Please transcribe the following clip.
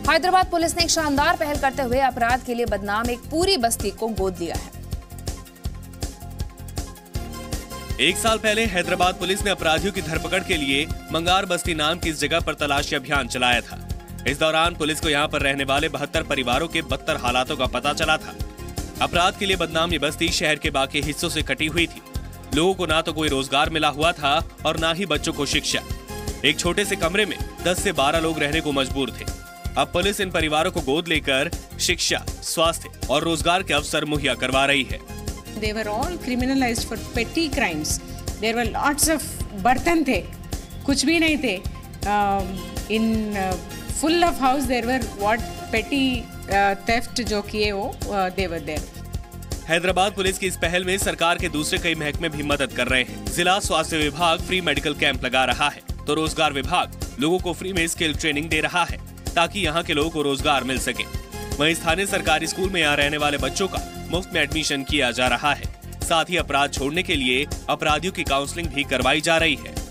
Hyderabad police ने एक शानदार पहल करते हुए अपराध के लिए बदनाम एक पूरी बस्ती को गोद लिया है। एक साल पहले हैदराबाद पुलिस ने अपराधियों की धरपकड़ के लिए मंगार बस्ती नाम की इस जगह पर तलाशी अभियान चलाया था। इस दौरान पुलिस को यहाँ पर रहने वाले 72 परिवारों के बदतर हालातों का पता चला था। अपराध के लिए बदनाम ये बस्ती शहर के बाकी हिस्सों से कटी हुई थी। लोगों को ना तो कोई रोजगार मिला हुआ था और ना ही बच्चों को शिक्षा। एक छोटे से कमरे में 10 से 12 लोग रहने को मजबूर थे। अब पुलिस इन परिवारों को गोद लेकर शिक्षा, स्वास्थ्य और रोजगार के अवसर मुहैया करवा रही है। They were all criminalized for petty crimes. There were lots of बर्तन थे, कुछ भी नहीं थे। In full of house there were what petty theft जो किए वो they were there. Hyderabad police की इस पहल में सरकार के दूसरे कई महकमे भी मदद कर रहे हैं। जिला स्वास्थ्य विभाग फ्री मेडिकल कैंप लगा रहा है तो रोजगार विभाग लोगों को फ्री में स्किल ट्रेनिंग दे रहा है ताकि यहाँ के लोगों को रोजगार मिल सके। वहीं स्थानीय सरकारी स्कूल में यहाँ रहने वाले बच्चों का मुफ्त में एडमिशन किया जा रहा है। साथ ही अपराध छोड़ने के लिए अपराधियों की काउंसलिंग भी करवाई जा रही है।